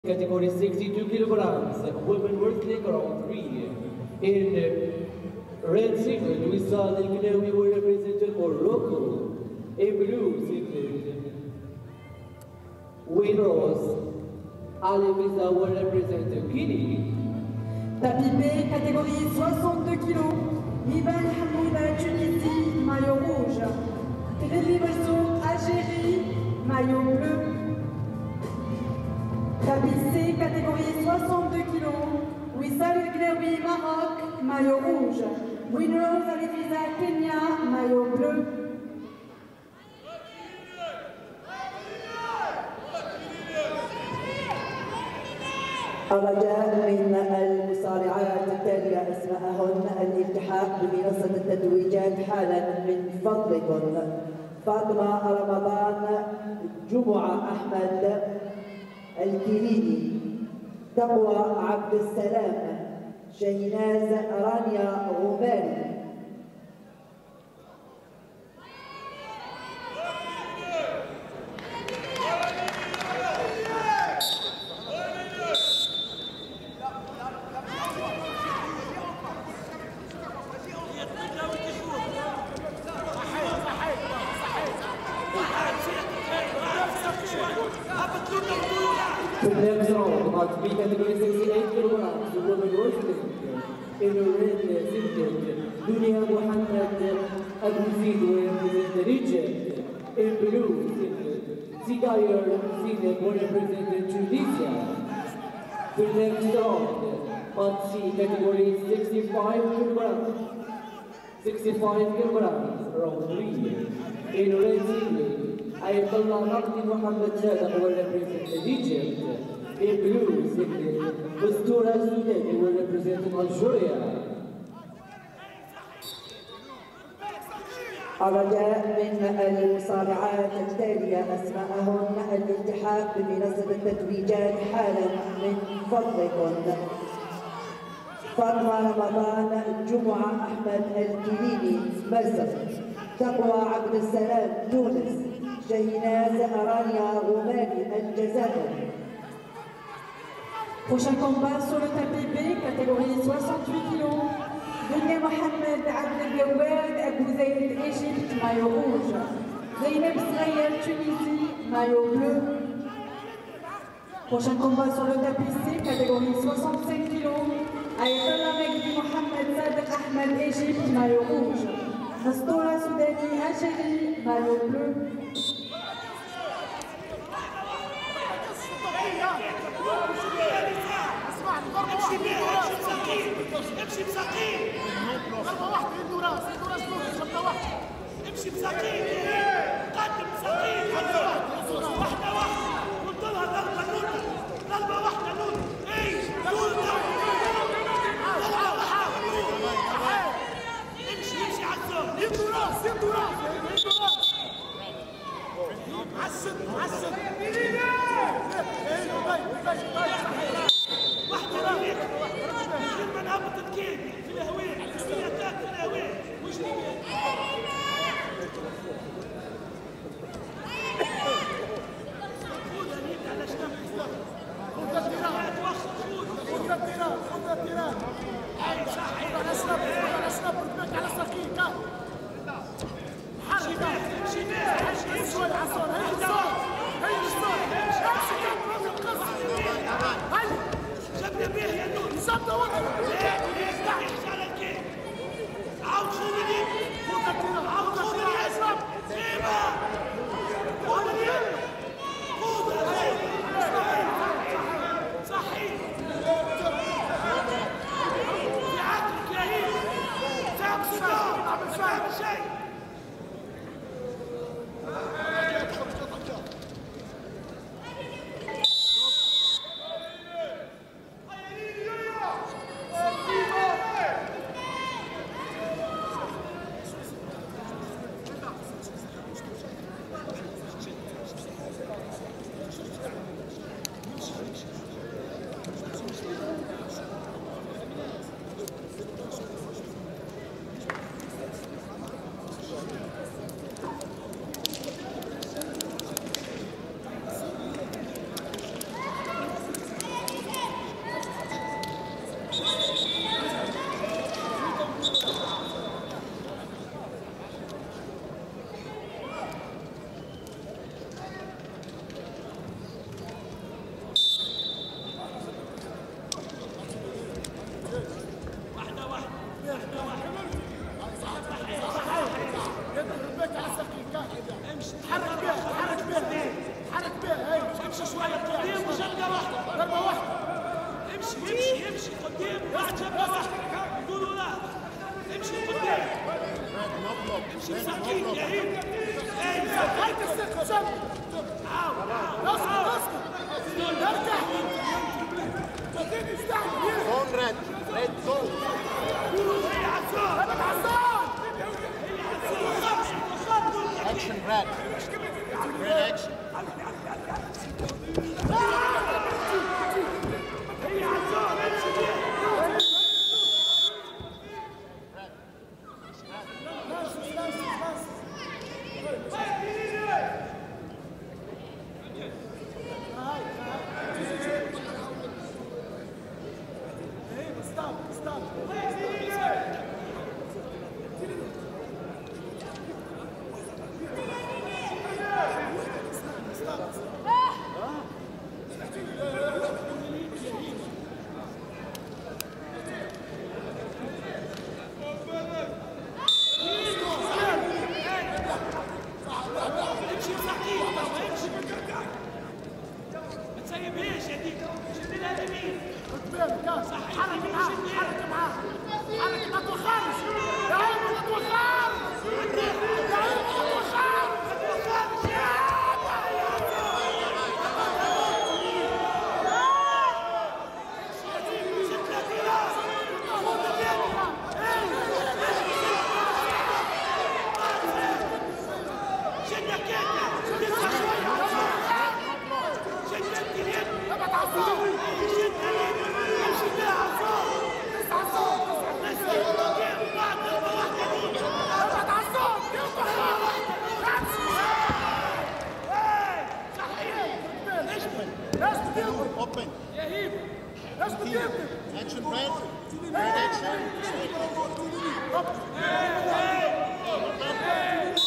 Category 62 kilograms, women wrestling round 3. In red singlet, we saw the Gnawi were represented Morocco. In blue singlet, winners Ali Miza were represented Guinea. Tapis B, catégorie 62 kg, Mibal Hamouda, Tunisie, maillot rouge. Tréli Bessour, Algérie, maillot bleu. Tapis C, catégorie 62 kg, Wissal El Gnawi, Maroc, maillot rouge. Winners Ali Miza, Kenya, maillot bleu. الرجاء من المصارعات التالية أسماءهن الالتحاق بمنصة التتويجات حالا من فضلكم: فاطمة رمضان، جمعة أحمد الكليني، تقوى عبد السلام، شيناز رانيا غماري. The next round, about B category 68 kilograms, the women wrestling. In the red singlet, Dunia Mohammed Abu Zaid were represented Egypt. In blue singlet, Sigayr Singlet were represented Tunisia. The next round, about C category 65 kilograms. 65 kilograms, round 3. In red singlet, Ayatollah Naqdi Mohammed Sadaq will represent Egypt. In blue singlet, Mustura Sudani will represent Algeria. الرجاء من المصارعات التالية أسماءهن الالتحاق بمنصة التتويجات حالا من فضلكم: فاطمة رمضان، جمعة أحمد الكليني، مصر، تقوى عبد السلام، تونس، شيناز رانيا غماري، الجزائر. Prochain combat sur le tapis B, catégorie 68 kg. Dunia Mohammed Abdel Gawad, Abu Zaid, Égypte, maillot rouge. Zeynep Srayel, Tunisie, maillot bleu. Prochain combat sur le tapis C, catégorie 65 kg. Ayatollah Naqdi Mohammed Sadaq Ahmed, Égypte, maillot rouge. Mustura Sudani, Algérie, maillot bleu. امشي بساقين ضربه واحده عنده راس ضربه واحده امشي بساقين قدم بساقين واحده قلت لها ضربه واحده نون اي امشي على الزون عنده راس واحد جاب واحد يقولوا لا امشي قدام امشي مساكين يا هيك هاي الثقة جنب اسكت ارجع Zone red zone. هي عزام ابد عزام Action red. Red action. هي عزام امشي Open. Action red. Red action.